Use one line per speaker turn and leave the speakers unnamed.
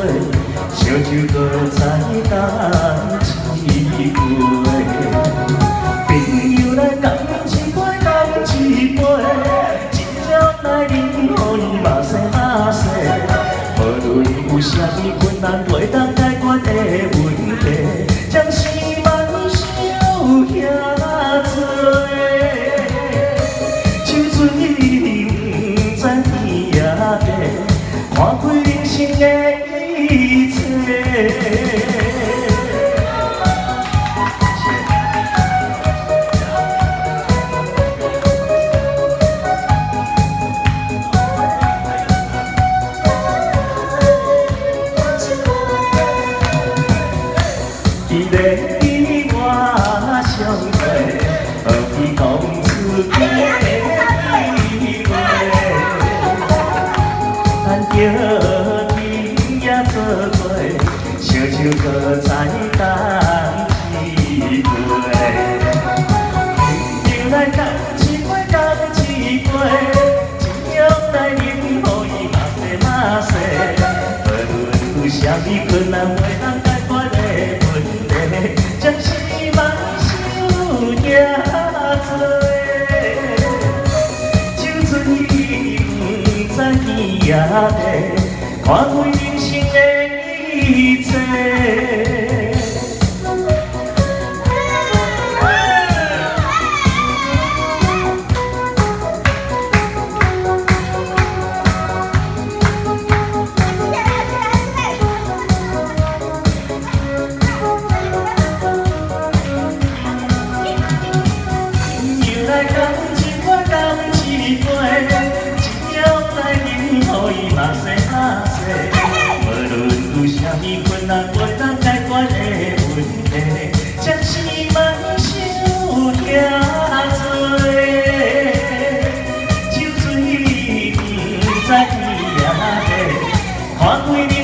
烧酒搁再干一杯。朋友来干一杯，干一杯，真正来饮，互伊嘛西嘛西。无论有啥物困难，袂当解决的问题，将是万想遐多。酒醉不知天也地，看开人生的一切。伊在比我上岁，何必讲出假的话？咱叫天也做伙，烧酒搁再干一杯。朋友来干一杯，干一杯，真样来饮，互伊嘛西嘛西。无论有啥物困难，袂当解决的问题，将是万想遐多。酒醉不知天也地，看开人生的一切。来干一杯，干一杯，一了来饮，互伊嘛西嘛西。无论有啥物困难，袂当解决的问题，将是万想遐多。酒醉不知天也地，看开。